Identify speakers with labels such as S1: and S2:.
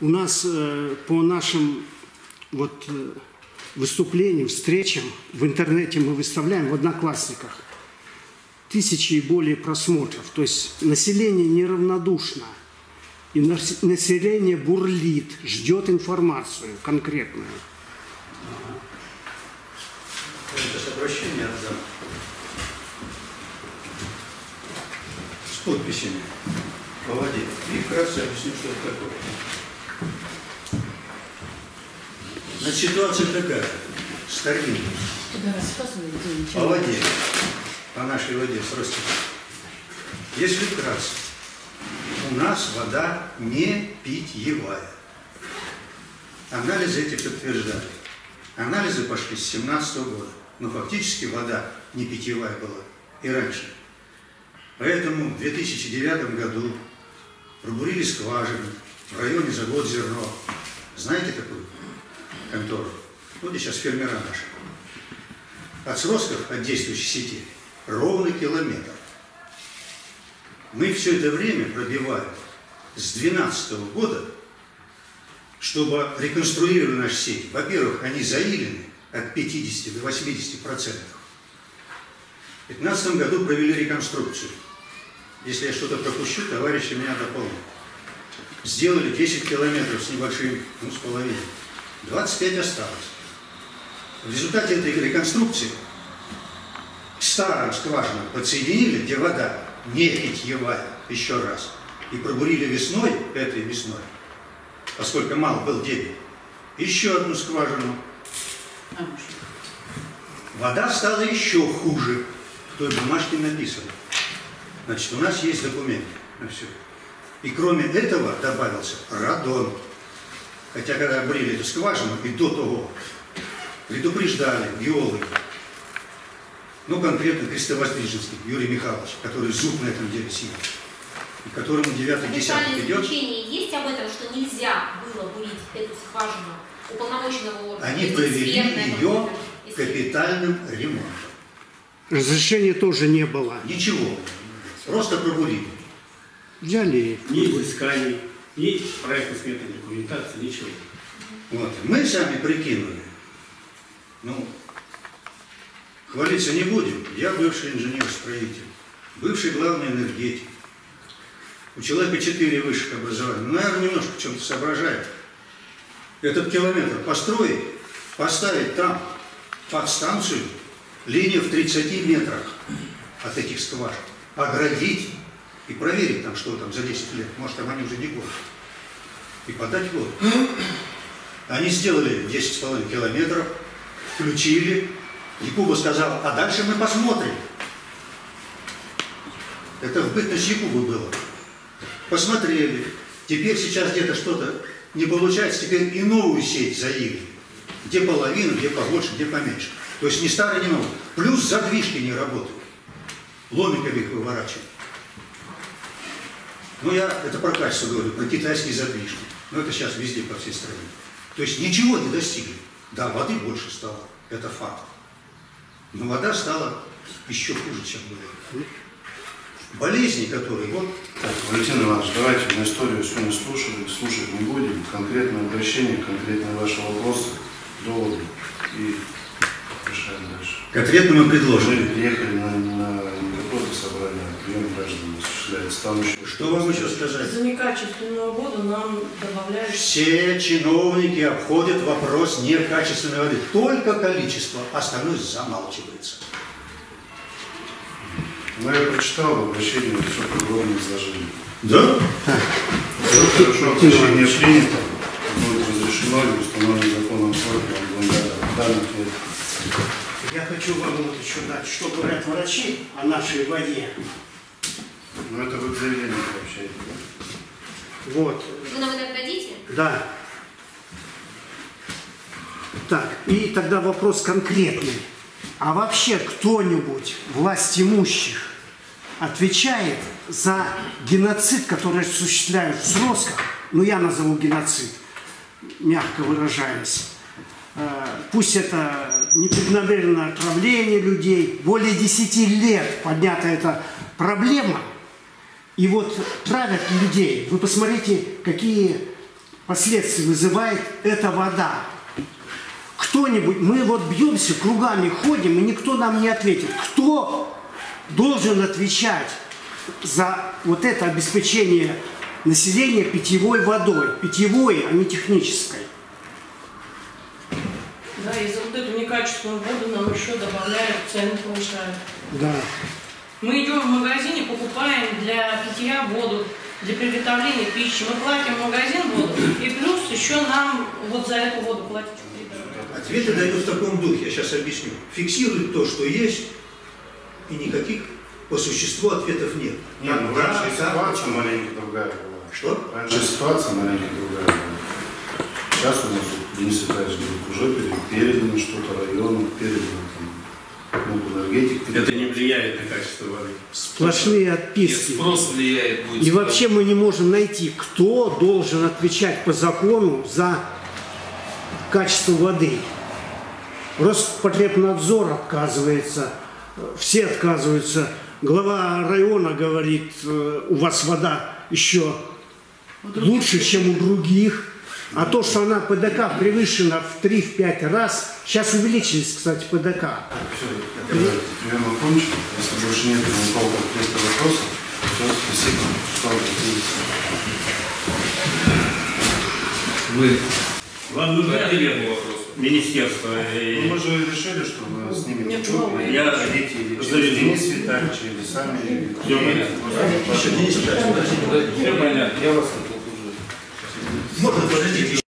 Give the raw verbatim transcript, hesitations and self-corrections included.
S1: У нас э, по нашим вот, э, выступлениям, встречам в интернете мы выставляем в Одноклассниках тысячи и более просмотров. То есть население неравнодушно. И население бурлит, ждет информацию конкретную.
S2: Сейчас обращение отдам. С подписями по воде. И вкратце объясню, что это такое. Значит, ситуация такая. Старинная. По воде. По нашей воде с Ростиком. Если вкратце, у нас вода не питьевая. Анализы эти подтверждали. Анализы пошли с семнадцатого года. Но фактически вода не питьевая была и раньше. Поэтому в две тысячи девятом году пробурили скважины в районе завода «Зерно». Знаете такую контору? Вот сейчас фермера наши. От сростков, от действующей сети, ровный километр. Мы все это время пробиваем с две тысячи двенадцатого года, чтобы реконструировали нашу сеть. Во-первых, они заилены от пятидесяти до восьмидесяти процентов. В две тысячи пятнадцатом году провели реконструкцию. Если я что-то пропущу, товарищи меня дополнят. Сделали десять километров с небольшим, ну, с половиной. двадцать пять осталось. В результате этой реконструкции к старым скважинам подсоединили, где вода не питьевая, еще раз, и пробурили весной, этой весной, поскольку мал был дебет, еще одну скважину. Вода стала еще хуже. В той бумажке написано. Значит, у нас есть документы на все. И кроме этого добавился радон. Хотя, когда брили эту скважину, и до того предупреждали геологи, ну, конкретно Крестовоздвиженский Юрий Михайлович, который зуб на этом деле сидит, и которому девятый десяток идет.
S3: Заключение есть об этом, что нельзя было бурить эту скважину уполномоченного органа?
S2: Они провели ее капитальным ремонтом.
S1: Разрешения тоже не было.
S2: Ничего. Просто пробурили.
S1: Взяли.
S4: Ни изысканий, ни проектно-сметной документации, ничего.
S2: Вот. Мы сами прикинули. Ну, хвалиться не будем. Я бывший инженер-строитель, бывший главный энергетик. У человека четыре высших образования. Ну, наверное, немножко в чем-то соображает. Этот километр построить, поставить там подстанцию, линию в тридцати метрах от этих скважин, оградить и проверить там, что там за десять лет. Может, там они уже не год. И подать воду. Они сделали десять с половиной километров, включили. Якуба сказал, а дальше мы посмотрим. Это в бытность Якубы было. Посмотрели. Теперь сейчас где-то что-то не получается, теперь и новую сеть заили. Где половина, где побольше, где поменьше. То есть ни старый, ни новый. Плюс задвижки не работают. Ломиками их выворачивают. Ну, я это про качество говорю, про китайские задвижки. Но это сейчас везде, по всей стране. То есть ничего не достигли. Да, воды больше стало. Это факт. Но вода стала еще хуже, чем было. Болезни, которые вот...
S5: Так, Валентин Иванович, давайте на историю сегодня слушали, слушать не будем. Конкретное обращение, конкретные ваши вопросы, доводы и решаем дальше.
S2: Конкретно мы предложили.
S5: Мы приехали на, на не какое-то собрание, а прием граждан осуществляется. Там еще...
S2: Что вам еще сказать?
S6: За некачественную воду нам добавляют...
S2: Все чиновники обходят вопрос некачественной воды. Только количество, остальное замалчивается.
S5: Ну, я прочитал обращение, все подробно изложили.
S2: Да?
S5: Все хорошо, обращение принято. Будет разрешено и установлено законом сроки данных лет.
S1: Я хочу вам вот еще дать, что говорят врачи о нашей воде.
S5: Ну, это вы к заявлению сообщаете.
S1: Вот.
S3: Вы нам это дадите?
S1: Да. Так, и тогда вопрос конкретный. А вообще кто-нибудь, власть имущих, отвечает за геноцид, который осуществляют в сросках? Ну, я назову геноцид, мягко выражаясь. Пусть это непреднамеренное отравление людей. Более десяти лет поднята эта проблема. И вот травят людей. Вы посмотрите, какие последствий вызывает эта вода. Кто-нибудь, мы вот бьемся, кругами ходим, и никто нам не ответит. Кто должен отвечать за вот это обеспечение населения питьевой водой? Питьевой, а не технической.
S6: Да, и за вот эту некачественную воду нам еще добавляют, цены повышают.
S1: Да.
S6: Мы идем в магазине, покупаем для питья воду, для приготовления пищи. Мы платим в магазин воду, и плюс еще нам вот за эту воду платить.
S2: Ответы дают в таком духе, я сейчас объясню. Фиксируют то, что есть, и никаких по существу ответов нет.
S5: Нет,
S2: Там,
S5: ну,
S2: да,
S5: раньше
S2: да,
S5: ситуация
S2: да.
S5: маленько другая была.
S2: Что?
S5: Раньше ситуация маленько другая была. Сейчас у нас, Денис Витальевич говорит, уже передано что-то району, передано там, ну, энергетик.
S4: Это не влияет на качество воды.
S1: Сплошные отписки.
S7: И спрос влияет будет.
S1: И вообще мы не можем найти, кто должен отвечать по закону за качество воды. Роспотребнадзор отказывается, все отказываются. Глава района говорит, у вас вода еще лучше, чем у других. А то, что она ПДК превышена в три-пять раз, сейчас увеличились, кстати, ПДК.
S5: Все, это примерно кончено. Если больше нет никакого конкретного вопроса, то спасибо, что вы
S7: Вы
S4: Вам нужны
S7: по
S4: ответы
S7: первому вопросу.
S4: министерства?
S5: Ну, мы же решили, что мы снимем
S6: Нет,
S5: трубку, и
S4: я
S5: ходите или через
S4: заведу.
S5: Денис Витальевич, или сами. или-
S4: Все понятно.
S2: Еще Денис Витальевич, подождите.
S4: Все понятно.
S7: Я вас
S2: Можно подождите.